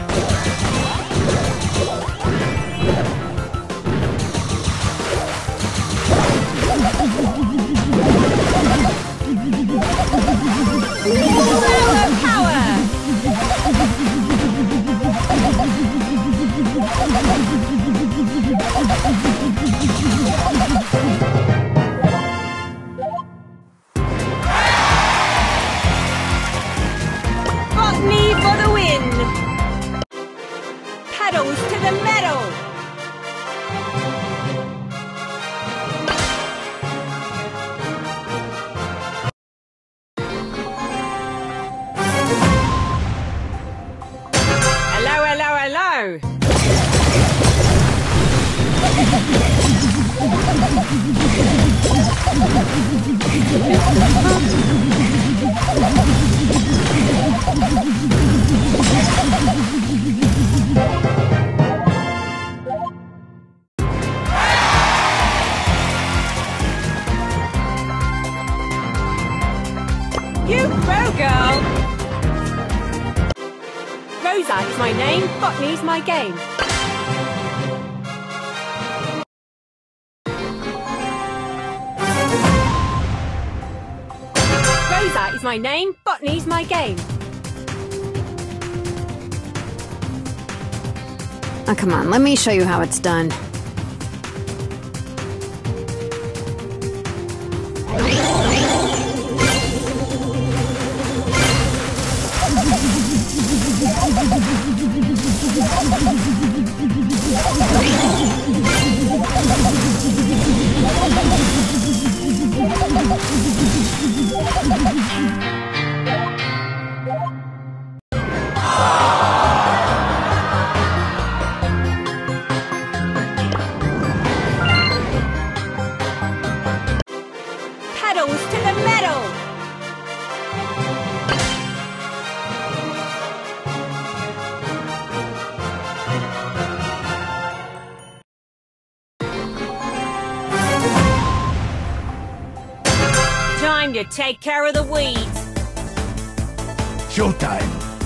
Botany for the win! Pedals to the metal! Hello, hello, hello! You pro girl! Rosa is my name, Botany's my game. Rosa is my name, Botany's my game. Oh, come on, let me show you how it's done. Pedals to the metal! Time to take care of the weeds. Showtime!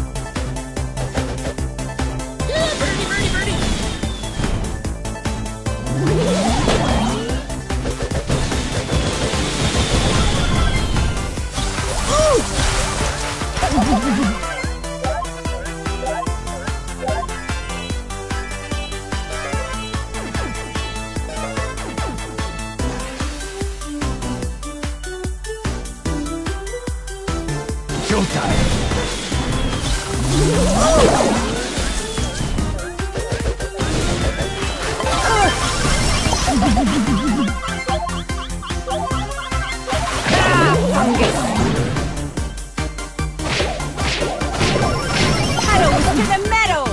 Showtime! Fungus! Pedals to the metal!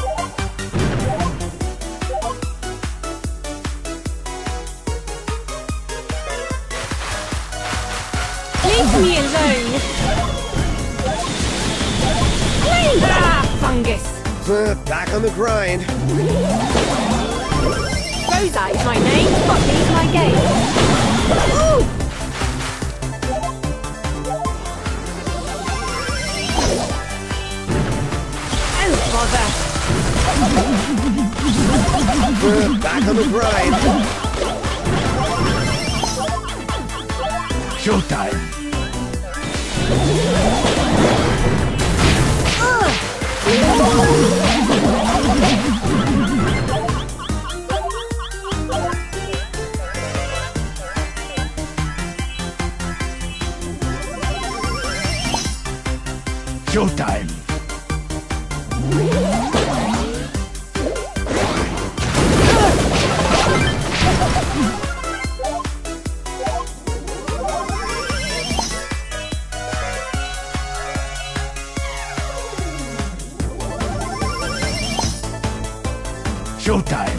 Leave me alone! Fungus! Back on the grind. Rosa is my name, Botany's my game. Ooh! Oh, bother! Back on the grind. Showtime! Showtime! Showtime!